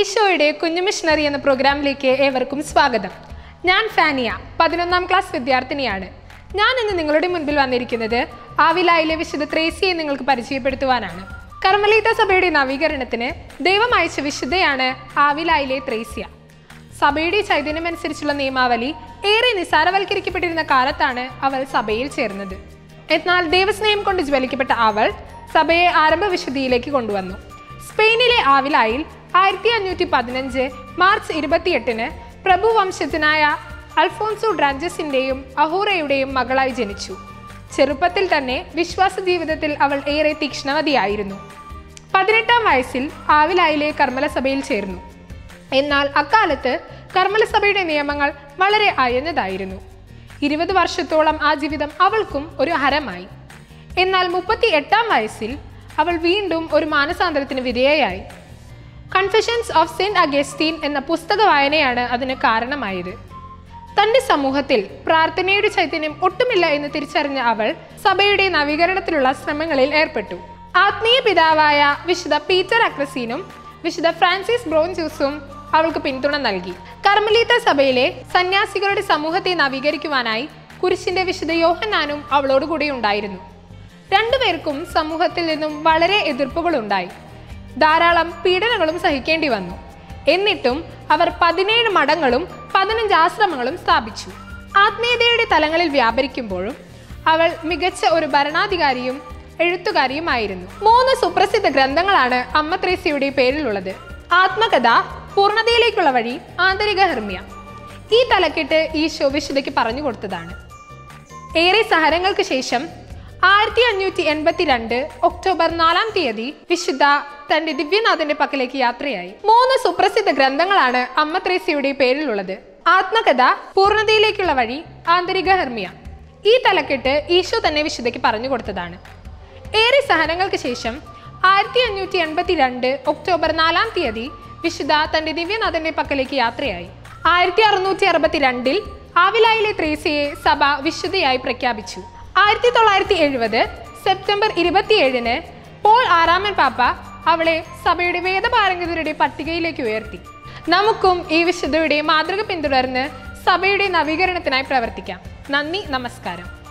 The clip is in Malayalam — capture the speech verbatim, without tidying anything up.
ഈശോയുടെ കുഞ്ഞു മിഷണറി എന്ന പ്രോഗ്രാമിലേക്ക് ഏവർക്കും സ്വാഗതം. ഞാൻ ഫാനിയ, പതിനൊന്നാം ക്ലാസ് വിദ്യാർത്ഥിനിയാണ്. ഞാൻ ഇന്ന് നിങ്ങളുടെ മുൻപിൽ വന്നിരിക്കുന്നത് ആവിലായിലെ വിശുദ്ധ ത്രേസ്യയെ നിങ്ങൾക്ക് പരിചയപ്പെടുത്തുവാനാണ്. കർമ്മലീത്ത സഭയുടെ നവീകരണത്തിന് ദൈവം അയച്ച വിശുദ്ധയാണ് ആവിലായിലെ ത്രേസ്യ. സഭയുടെ ചൈതന്യമനുസരിച്ചുള്ള നിയമാവലി ഏറെ നിസ്സാരവൽക്കരിക്കപ്പെട്ടിരുന്ന കാലത്താണ് അവൾ സഭയിൽ ചേർന്നത്. എന്നാൽ ദൈവസ്നേഹം കൊണ്ട് ജ്വലിക്കപ്പെട്ട അവൾ സഭയെ ആരംഭ വിശുദ്ധിയിലേക്ക് കൊണ്ടുവന്നു. സ്പെയിനിലെ ആവിലായിൽ ആയിരത്തി അഞ്ഞൂറ്റി പതിനഞ്ച് മാർച്ച് ഇരുപത്തിയെട്ടിന് പ്രഭു വംശജനായ അൽഫോൻസോ ഡ്രാഞ്ചസിന്റെയും അഹൂറയുടെയും മകളായി ജനിച്ചു. ചെറുപ്പത്തിൽ തന്നെ വിശ്വാസ ജീവിതത്തിൽ അവൾ ഏറെ തീക്ഷ്ണവതിയായിരുന്നു. പതിനെട്ടാം വയസ്സിൽ ആവിലായിലെ കർമ്മല സഭയിൽ ചേർന്നു. എന്നാൽ അക്കാലത്ത് കർമ്മല സഭയുടെ നിയമങ്ങൾ വളരെ അയഞ്ഞതായിരുന്നു. ഇരുപത് വർഷത്തോളം ആ ജീവിതം അവൾക്കും ഒരു ഹരമായി. എന്നാൽ മുപ്പത്തി എട്ടാം വയസ്സിൽ അവൾ വീണ്ടും ഒരു മാനസാന്തരത്തിന് വിധേയയായി. കൺഫെഷൻസ് ഓഫ് സെന്റ് അഗസ്റ്റീൻ എന്ന പുസ്തക വായനയാണ് അതിന് കാരണമായത്. തന്റെ സമൂഹത്തിൽ പ്രാർത്ഥനയുടെ ചൈതന്യം ഒട്ടുമില്ല എന്ന് തിരിച്ചറിഞ്ഞ അവൾ സഭയുടെ നവീകരണത്തിലുള്ള ശ്രമങ്ങളിൽ ഏർപ്പെട്ടു. ആത്മീയ പിതാവായ വിശുദ്ധ പീറ്റർ അക്രസീനും വിശുദ്ധ ഫ്രാൻസിസ് ബ്രോഞ്ചൂസും അവൾക്ക് പിന്തുണ നൽകി. കർമ്മലീത്ത സഭയിലെ സന്യാസികളുടെ സമൂഹത്തെ നവീകരിക്കുവാനായി കുരിശിന്റെ വിശുദ്ധ യോഹന്നാനും അവളോടുകൂടി ഉണ്ടായിരുന്നു. രണ്ടുപേർക്കും സമൂഹത്തിൽ നിന്നും വളരെ എതിർപ്പുകളുണ്ടായി. ധാരാളം പീഡനങ്ങളും സഹിക്കേണ്ടി വന്നു. എന്നിട്ടും അവർ പതിനേഴ് മഠങ്ങളും പതിനഞ്ച് ആശ്രമങ്ങളും സ്ഥാപിച്ചു. ആത്മീയതയുടെ തലങ്ങളിൽ വ്യാപരിക്കുമ്പോഴും അവൾ മികച്ച ഒരു ഭരണാധികാരിയും എഴുത്തുകാരിയുമായിരുന്നു. മൂന്ന് സുപ്രസിദ്ധ ഗ്രന്ഥങ്ങളാണ് അമ്മ ത്രേസ്യയുടെ പേരിലുള്ളത്. ആത്മകഥ, പൂർണ്ണതയിലേക്കുള്ള വഴി, ആന്തരിക ഹെർമ്യ. ഈ തലക്കെട്ട് ഈശോ വിശുദ്ധയ്ക്ക് പറഞ്ഞു കൊടുത്തതാണ്. ഏറെ സഹനങ്ങൾക്ക് ശേഷം ആയിരത്തി അഞ്ഞൂറ്റി എൺപത്തി രണ്ട് ഒക്ടോബർ നാലാം തീയതി വിശുദ്ധ തന്റെ ദിവ്യനാഥന്റെ പക്കലേക്ക് യാത്രയായി. മൂന്ന് സുപ്രസിദ്ധ ഗ്രന്ഥങ്ങളാണ് അമ്മ ത്രേസ്യയുടെ പേരിലുള്ളത്. ആത്മകഥ, പൂർണ്ണതയിലേക്കുള്ള വഴി, ആന്തരിക ഹെർമ്യ. ഈ തലക്കെട്ട് ഈശോ തന്നെ വിശുദ്ധയ്ക്ക് പറഞ്ഞു കൊടുത്തതാണ്. ഏറെ സഹനങ്ങൾക്ക് ശേഷം ആയിരത്തി അഞ്ഞൂറ്റി എൺപത്തി രണ്ട് ഒക്ടോബർ നാലാം തീയതി വിശുദ്ധ തന്റെ ദിവ്യനാഥന്റെ പക്കലേക്ക് യാത്രയായി. ആയിരത്തി അറുന്നൂറ്റി അറുപത്തി രണ്ടിൽ ആവിലായിലെ ത്രേസ്യയെ സഭ വിശുദ്ധയായി പ്രഖ്യാപിച്ചു. ആയിരത്തി തൊള്ളായിരത്തി എഴുപത് സെപ്റ്റംബർ ഇരുപത്തിയേഴിന് പോൾ ആറാമൻ പാപ്പ അവളെ സഭയുടെ വേദപാരംഗതരുടെ പട്ടികയിലേക്ക് ഉയർത്തി. നമുക്കും ഈ വിശുദ്ധയുടെ മാതൃക പിന്തുടർന്ന് സഭയുടെ നവീകരണത്തിനായി പ്രവർത്തിക്കാം. നന്ദി, നമസ്കാരം.